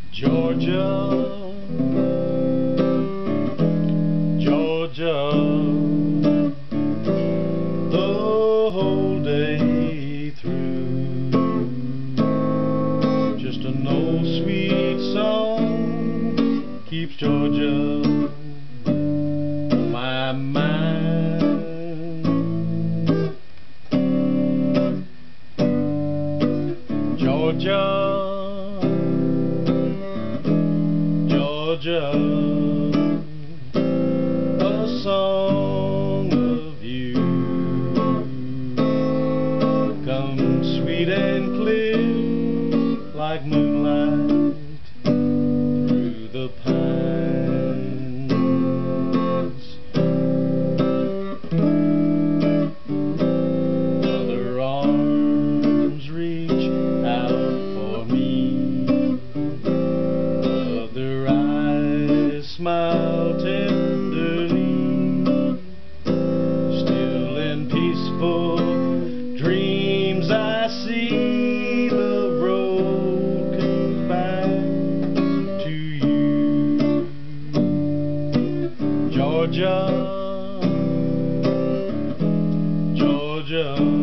Georgia, Georgia, the whole day through. Just an old sweet song keeps Georgia on my mind. Georgia, Georgia, a song of you comes sweet and clear like moonlight through the pines. Other arms reach out for me, other eyes smile tenderly. Still in peaceful dreams I see the road comes back to you. Georgia, Georgia.